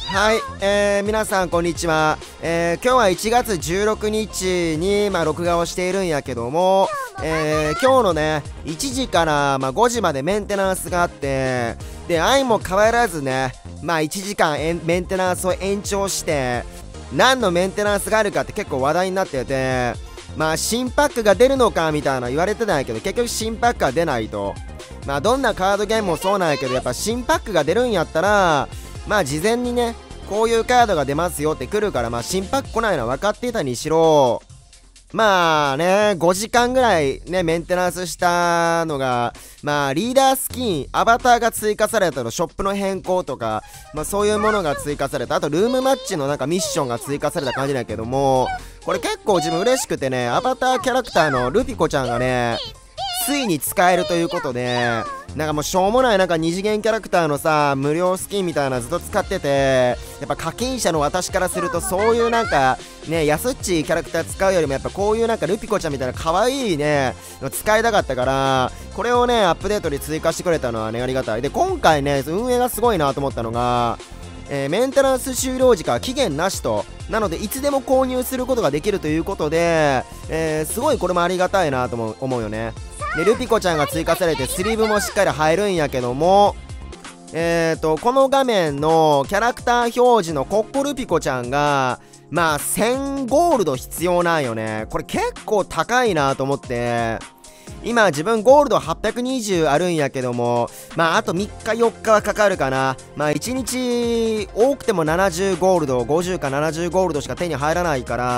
はい、皆さんこんにちは。今日は1月16日に、録画をしているんやけども、今日のね、1時から、5時までメンテナンスがあって、で、相も変わらずね、1時間メンテナンスを延長して、何のメンテナンスがあるかって結構話題になってて、新パックが出るのかみたいな言われてたんやけど、結局新パックは出ないと。どんなカードゲームもそうなんやけど、やっぱ新パックが出るんやったら、事前にね、こういうカードが出ますよって来るから、新パック来ないのは分かっていたにしろ、5時間ぐらいね、メンテナンスしたのが、リーダースキン、アバターが追加されたの、ショップの変更とか、そういうものが追加された。あと、ルームマッチのミッションが追加された感じだけども、これ結構自分嬉しくてね、アバターキャラクターのルピコちゃんがね、ついに使えるということで、もうしょうもない二次元キャラクターのさ、無料スキンみたいなのずっと使ってて、やっぱ課金者の私からすると、そういう安っちいキャラクター使うよりも、やっぱこういうルピコちゃんみたいな可愛いね、使いたかったから、これをね、アップデートに追加してくれたのはね、ありがたい。で、今回ね、運営がすごいなと思ったのが、メンテナンス終了時から期限なしと。なので、いつでも購入することができるということで、すごいこれもありがたいなと思うよね。で、ルピコちゃんが追加されて、スリーブもしっかり入るんやけども、この画面のキャラクター表示のコッコルピコちゃんが、1000ゴールド必要なんよね。これ結構高いなと思って、今自分ゴールド820あるんやけども、あと3日4日はかかるかな。1日多くても70ゴールド、50か70ゴールドしか手に入らないから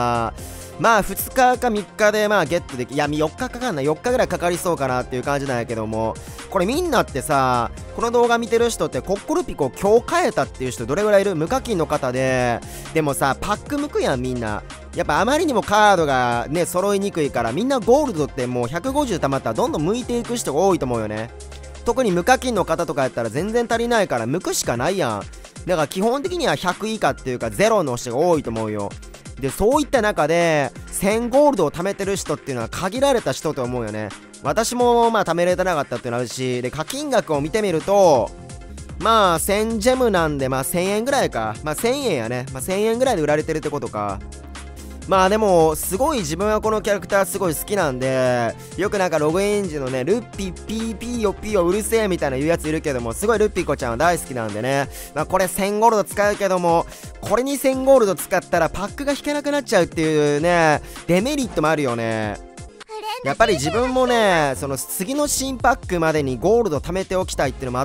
、2日か3日でゲットでき、いや4日かかんない、4日ぐらいかかりそうかなっていう感じなんやけども、これみんなってさ、この動画見てる人ってコッコルピコ今日変えたっていう人どれぐらいいる？無課金の方で、でもさ、パック向くやんみんな。やっぱあまりにもカードがね、揃いにくいから、みんなゴールドってもう150溜まったらどんどん向いていく人が多いと思うよね。特に無課金の方とかやったら全然足りないから向くしかないやん。だから基本的には100以下っていうか0の人が多いと思うよ。で、そういった中で1000ゴールドを貯めてる人っていうのは限られた人と思うよね。私も貯めれてなかったっていうのあるし、で、課金額を見てみると、1000ジェムなんで1000円ぐらいか。1000円やね。1000円ぐらいで売られてるってことか。でも、すごい自分はこのキャラクターすごい好きなんで、よくログイン時のね、ルッピピーピーよピーようるせえみたいな言うやついるけども、すごいルッピコちゃんは大好きなんでね。これ1000ゴールド使うけども、これに1000ゴールド使ったらパックが引けなくなっちゃうっていうね、デメリットもあるよね。やっぱり自分もね、その次の新パックまでにゴールド貯めておきたいっていうのもあって、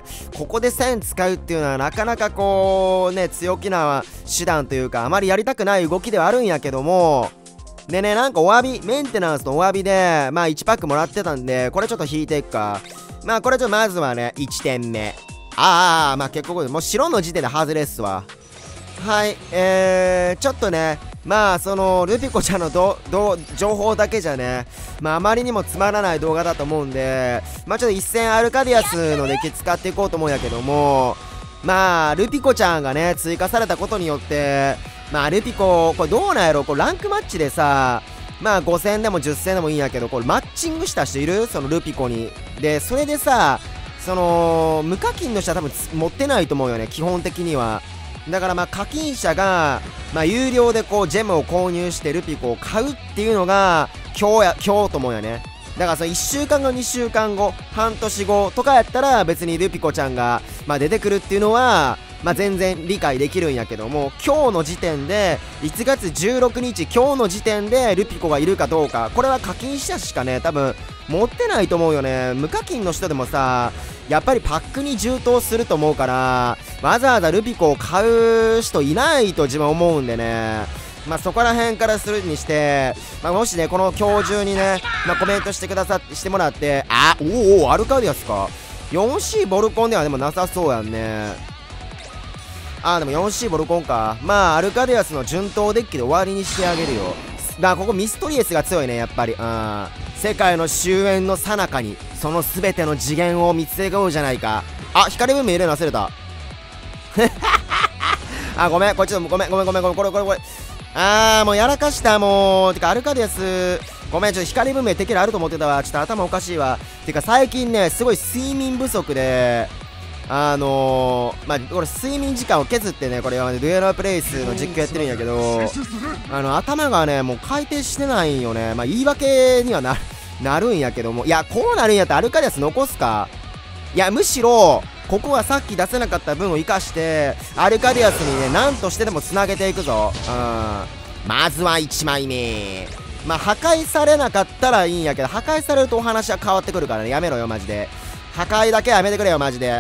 ここで1000使うっていうのはなかなか強気な手段というか、あまりやりたくない動きではあるんやけども、でね、お詫び、メンテナンスのお詫びで、1パックもらってたんで、これちょっと引いていくか。これまずはね、1点目。結構もう白の時点で外れっすわ。はい、ちょっとね、そのルピコちゃんの情報だけじゃね、あまりにもつまらない動画だと思うんで、ちょっと一戦アルカディアスのデッキ使っていこうと思うんやけども、ルピコちゃんがね、追加されたことによって、ルピコ、これどうなんやろ、ランクマッチでさ、5戦でも10戦でもいいんやけど、これマッチングした人いる？そのルピコに。で、それでさ、その、無課金の人は多分持ってないと思うよね、基本的には。だから課金者が、有料でジェムを購入してルピコを買うっていうのが今日と思うよね。だからその1週間後2週間後半年後とかやったら別にルピコちゃんが、出てくるっていうのは全然理解できるんやけども、今日の時点で1月16日今日の時点でルピコがいるかどうか、これは課金者しかね多分持ってないと思うよね。無課金の人でもさ、やっぱりパックに充当すると思うから、わざわざルピコを買う人いないと自分は思うんでね。そこら辺からするにして、もしね、この今日中にね、コメントしてもらって、アルカディアスか。4C ボルコンではでもなさそうやんね。でも 4C ボルコンか。アルカディアスの順当デッキで終わりにしてあげるよ。ここミストリエスが強いね、やっぱり。世界の終焉の最中に、その全ての次元を見つめようじゃないか。光文明入れるの忘れた。ごめん、これちょっと、ごめん、これ。もうやらかした、もう。てか、アルカディアス、ごめん、ちょっと光文明敵あると思ってたわ。ちょっと頭おかしいわ。てか、最近ね、すごい睡眠不足で、 まあこれ睡眠時間を削ってね、これはねデュエルプレイスの実況やってるんやけど、頭がねもう回転してないんよね。まあ言い訳にはなるんやけども、いやこうなるんやったらアルカディアス残すか。いやむしろここはさっき出せなかった分を生かしてアルカディアスにね何としてでもつなげていくぞ。まずは1枚目。まあ破壊されなかったらいいんやけど、破壊されるとお話は変わってくるからね、やめろよマジで。破壊だけはやめてくれよマジで。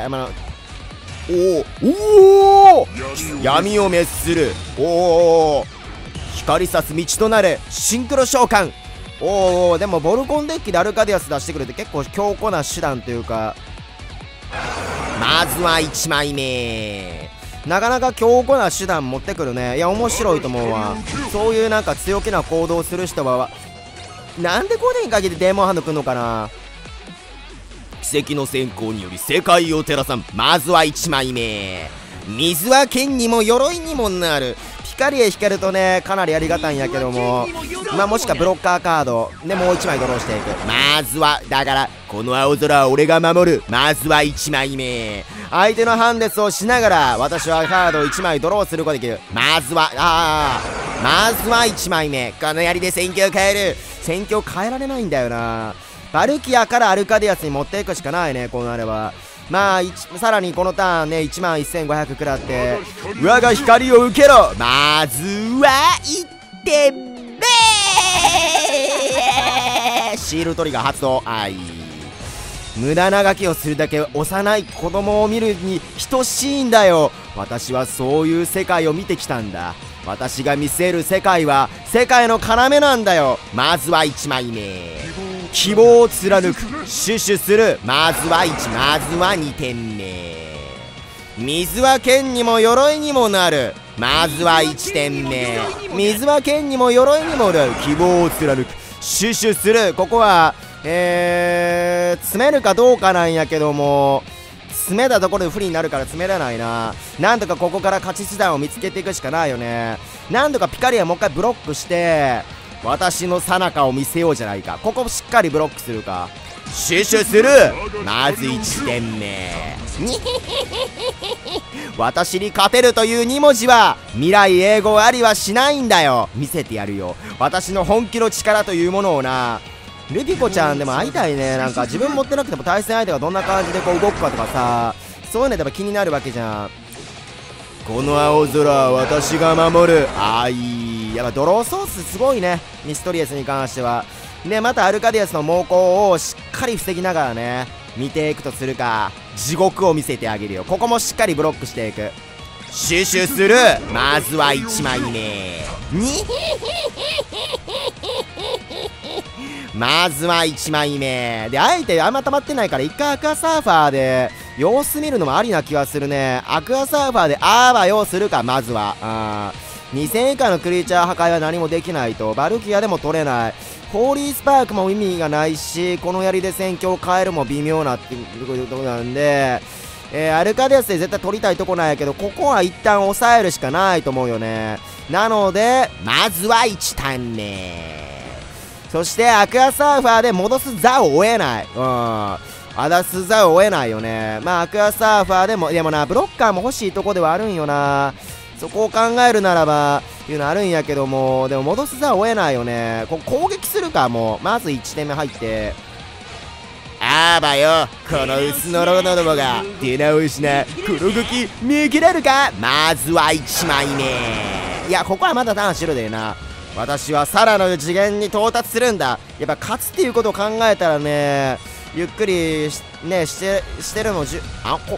おお闇を滅する。おお光さす道となるシンクロ召喚。おおでもボルコンデッキでアルカディアス出してくるって結構強固な手段というか、まずは1枚目。なかなか強固な手段持ってくるね。いや面白いと思うわ。そういうなんか強気な行動をする人はなんで5年かけてデーモンハンドくんのかな。奇跡の閃光により世界を照らさん。まずは1枚目。水は剣にも鎧にもなる。光へ光るとねかなりありがたいんやけども、まあもしかブロッカーカードでもう1枚ドローしていく。まずはだからこの青空は俺が守る。まずは1枚目。相手のハンデスをしながら私はカードを1枚ドローすることができる。まずは1枚目。この槍で戦況を変える。戦況変えられないんだよな。バルキアからアルカディアスに持っていくしかないね、こうなれば。まあさらにこのターンね11500食らって我が光を受けろ。まずは1点目。シールトリガー発動。無駄なガキをするだけ幼い子供を見るに等しいんだよ。私はそういう世界を見てきたんだ。私が見せる世界は世界の要なんだよ。まずは1枚目。希望を貫く死守する。まずは2点目。水は剣にも鎧にもなる。まずは1点目。水は剣にも鎧にもなる。希望を貫く死守する。ここは詰めるかどうかなんやけども、詰めたところで不利になるから詰められないな。なんとかここから勝ち手段を見つけていくしかないよね。なんとかピカリアもう一回ブロックして私の最中を見せようじゃないか。ここしっかりブロックするか。死守する。まず1点目。私に勝てるという2文字は未来永劫ありはしないんだよ。見せてやるよ私の本気の力というものをな。ルピコちゃんでも会いたいね。なんか自分持ってなくても対戦相手がどんな感じでこう動くかとかさ、そういうのやっぱ気になるわけじゃん。この青空は私が守る。やっぱドローソースすごいね、ミストリエスに関しては。でまたアルカディアスの猛攻をしっかり防ぎながらね見ていくとするか。地獄を見せてあげるよ。ここもしっかりブロックしていく。死守する。まずは1枚目。まずは1枚目で、相手あんま溜まってないから一回アクアサーファーで様子見るのもありな気はするね。アクアサーファーで用するか。まずは2000以下のクリーチャー破壊は何もできないと。バルキアでも取れない。ホーリースパークも意味がないし、この槍で戦況を変えるも微妙なっていうことなんで、アルカディアスで絶対取りたいとこなんやけど、ここは一旦抑えるしかないと思うよね。なのでまずは1ターン目。そしてアクアサーファーで戻す座を追えない。出す座を追えないよね。まあアクアサーファーでもな、ブロッカーも欲しいとこではあるんよな。そこを考えるならばいうのあるんやけども、でも戻す座を追えないよね。攻撃するか。もうまず1点目入って、よこの薄のろのどもが出直しな。この動き見切れるか。まずは1枚目。いやここはまだターンしろでな。私はさらなる次元に到達するんだ。やっぱ勝つっていうことを考えたらね、ゆっくりしてるの鮮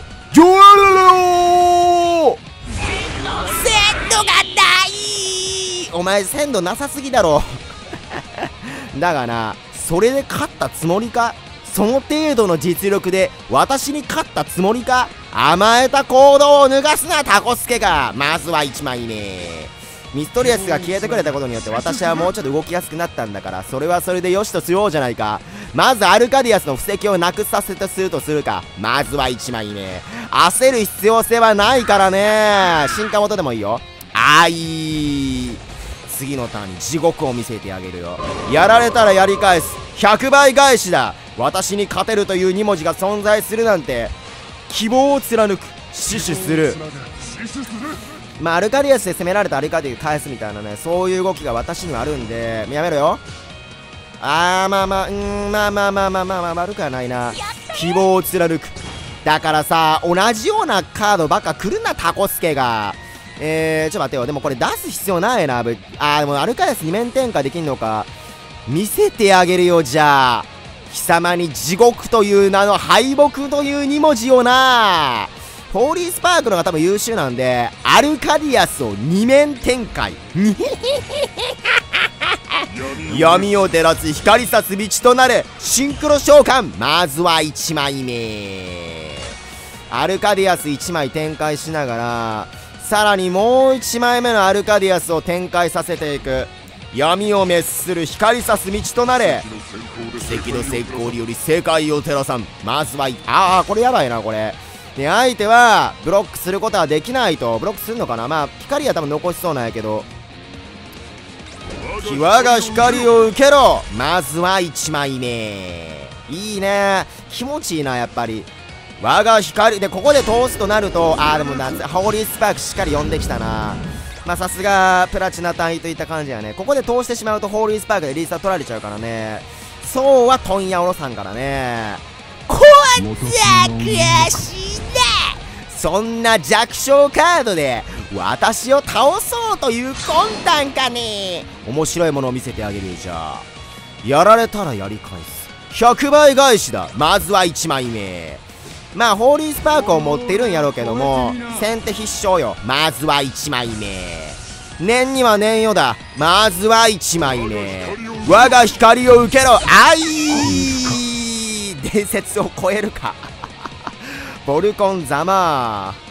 度がないお前鮮度なさすぎだろだがな、それで勝ったつもりか。その程度の実力で私に勝ったつもりか。甘えた行動を脱がすなタコスケが。まずは1枚目。ミストリアスが消えてくれたことによって私はもうちょっと動きやすくなったんだから、それはそれでよしとしようじゃないか。まずアルカディアスの布石をなくさせとするとするか。まずは1枚目。焦る必要性はないからね。進化元でもいいよ。次のターンに地獄を見せてあげるよ。やられたらやり返す100倍返しだ。私に勝てるという2文字が存在するなんて希望を貫く、死守する。まあアルカディアスで攻められたアルカディアス返すみたいなね、そういう動きが私にはあるんで、やめろよ。まあ悪くはないな。希望を貫く。だからさ、同じようなカードばっか来るな、タコスケが。ちょっと待ってよ。でもこれ出す必要ないな。でもアルカディアス2面転換できんのか。見せてあげるよ、じゃあ。貴様に地獄という名の敗北という2文字をな。ホーリースパークのが多分優秀なんで、アルカディアスを2面展開。闇を照らす光さす道となるシンクロ召喚。まずは1枚目。アルカディアス1枚展開しながら、さらにもう1枚目のアルカディアスを展開させていく。闇を滅する光さす道となれ。奇跡の成功により世界を照らさん。まずはこれやばいな、これ。で、相手はブロックすることはできないと。ブロックするのかな。まあ光は多分残しそうなんやけど、我が光を受けろ。まずは1枚目。いいね、気持ちいいな、やっぱり。我が光でここで通すとなると、でもホーリースパークしっかり呼んできたな。まあさすがプラチナ隊といった感じやね。ここで通してしまうとホーリースパークでリースは取られちゃうからね。そうは問屋おろさんからね。こんじゃ悔しいね。そんな弱小カードで私を倒そうという魂胆かね。面白いものを見せてあげるよ。じゃあやられたらやり返す100倍返しだ。まずは1枚目。まあホーリースパークを持っているんやろうけども、先手必勝よ。まずは1枚目。念には念よだ。まずは1枚目。我が光を受けろ。伝説を超えるかボルコンざまー。